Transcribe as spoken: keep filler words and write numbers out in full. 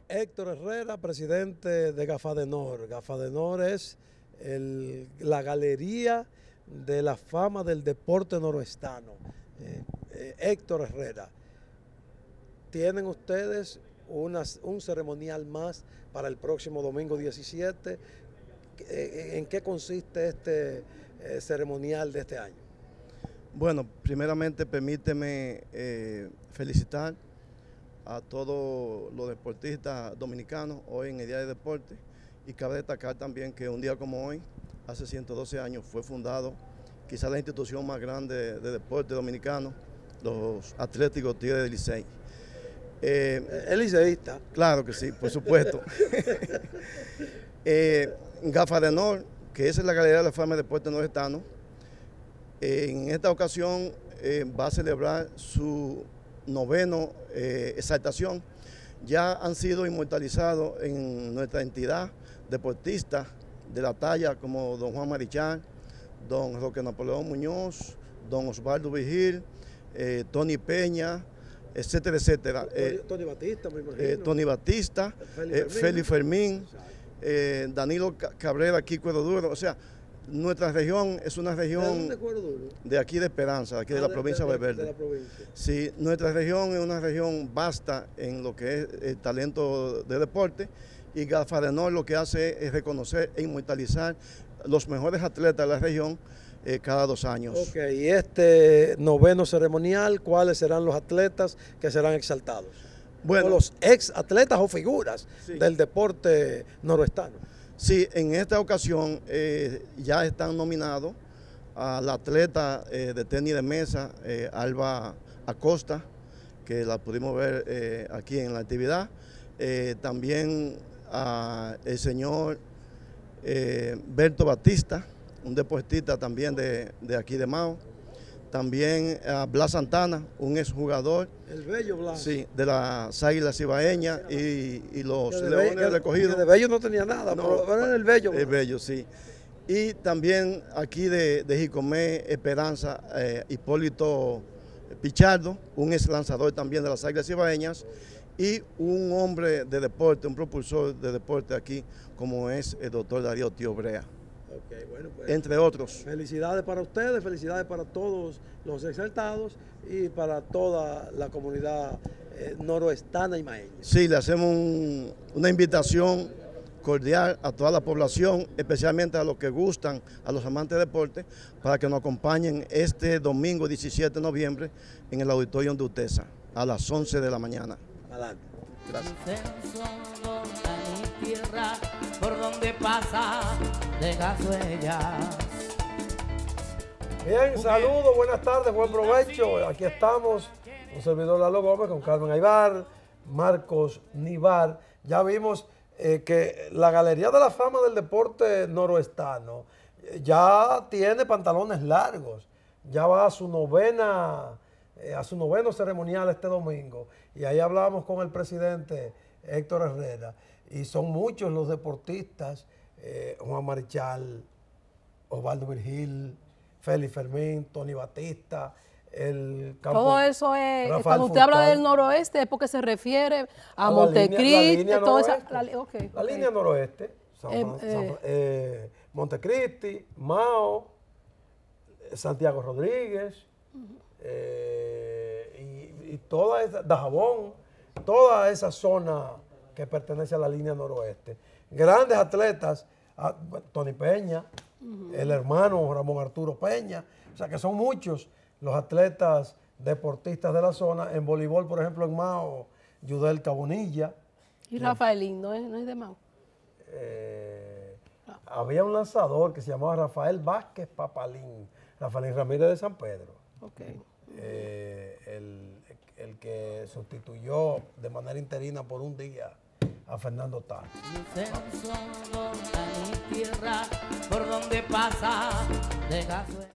Héctor Herrera, presidente de Gafadenor. Gafadenor es el, la galería de la fama del deporte noroestano. Eh, eh, Héctor Herrera, tienen ustedes una, un ceremonial más para el próximo domingo diecisiete. ¿En qué consiste este eh, ceremonial de este año? Bueno, primeramente permíteme eh, felicitar a todos los deportistas dominicanos hoy en el Día de Deporte, y cabe destacar también que un día como hoy, hace ciento doce años, fue fundado quizás la institución más grande de deporte dominicano, los Atléticos Tigres del Licey. Eh, ¿El liceísta? Claro que sí, por supuesto. eh, Gafadenor, que esa es la Galería de la Fama del Deporte Noroestano, eh, en esta ocasión eh, va a celebrar su noveno eh, exaltación. Ya han sido inmortalizados en nuestra entidad deportistas de la talla como don Juan Marichal, don Roque Napoleón Muñoz, don Osvaldo Vigil, eh, Tony Peña, etcétera, etcétera. Eh, Tony Batista, me imagino. Eh, Tony Batista, Félix Fermín, eh, Danilo Cabrera, Kiko Duro. O sea, nuestra región es una región ¿De dónde Cuero Duro? De aquí de Esperanza, aquí ah, de la de, provincia de Valverde. De la provincia. Sí, nuestra región es una región vasta en lo que es el talento de deporte, y Gafadenor lo que hace es reconocer e inmortalizar los mejores atletas de la región eh, cada dos años. Ok, y este noveno ceremonial, ¿cuáles serán los atletas que serán exaltados? Bueno, o los ex atletas o figuras sí. del deporte noroestano. Sí, en esta ocasión eh, ya están nominados a la atleta eh, de tenis de mesa, eh, Alba Acosta, que la pudimos ver eh, aquí en la actividad. Eh, también a el señor eh, Berto Batista, un deportista también de, de aquí de Mao. También a Blas Santana, un exjugador. El bello Blas. Sí, de las Águilas Cibaeñas y, y los Leones del Recogido. De bello no tenía nada, no, pero era el bello. El bello, sí. Y también aquí de, de Jicomé, Esperanza, eh, Hipólito Pichardo, un ex lanzador también de las Águilas Cibaeñas, y un hombre de deporte, un propulsor de deporte aquí, como es el doctor Darío Tío Brea. Okay, bueno, pues, entre otros. Felicidades para ustedes, felicidades para todos los exaltados y para toda la comunidad eh, noroestana y maeña. Sí, le hacemos un, una invitación cordial a toda la población, especialmente a los que gustan, a los amantes de deporte, para que nos acompañen este domingo diecisiete de noviembre en el auditorio de UTESA a las once de la mañana. Adelante. Gracias. Tierra por donde pasa de Gasuellas. Bien, saludos, buenas tardes, buen provecho. Aquí estamos, un servidor Lalo Gómez con Carmen Aybar, Marcos Nivar. Ya vimos eh, que la Galería de la Fama del Deporte Noroestano eh, ya tiene pantalones largos, ya va a su novena, eh, a su noveno ceremonial este domingo. Y ahí hablamos con el presidente Héctor Herrera. Y son muchos los deportistas, eh, Juan Marichal, Osvaldo Virgil, Félix Fermín, Tony Batista, el campo, todo eso es, Rafael cuando usted Fontal. Habla del noroeste es porque se refiere a, a Montecristi, toda esa, la, la, okay, la okay. línea noroeste, San, eh, San, eh, eh, Montecristi, Mao, Santiago Rodríguez, uh-huh. eh, y, y toda esa, Dajabón, toda esa zona que pertenece a la línea noroeste. Grandes atletas, a, Tony Peña, uh-huh. el hermano Ramón Arturo Peña, o sea que son muchos los atletas deportistas de la zona. En voleibol, por ejemplo, en Mao, Yudel Cabonilla. Y Rafaelín, ¿no es, no es de Mao? Eh, ah. Había un lanzador que se llamaba Rafael Vázquez Papalín, Rafaelín Ramírez de San Pedro. Okay. Eh, el, el que sustituyó de manera interina por un día a Fernando Tano. Tierra por donde pasa de